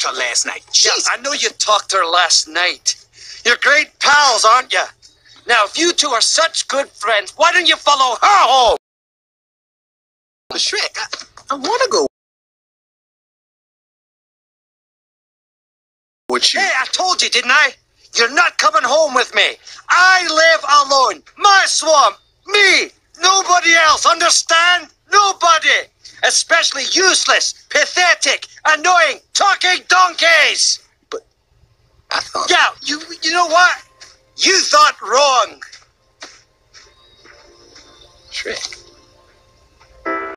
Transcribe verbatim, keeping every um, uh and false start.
to her last night. Yeah, Jeez. I know you talked to her last night. You're great pals, aren't you? Now, if you two are such good friends, why don't you follow her home? Shrek, I, I want to go with you. Hey, I told you, didn't I? You're not coming home with me. I live alone. My swamp. Me. Nobody else. Understand? Nobody. Especially useless, pathetic, annoying, talking donkeys. But I thought... Yeah, you, you know what? You thought wrong. Shrek.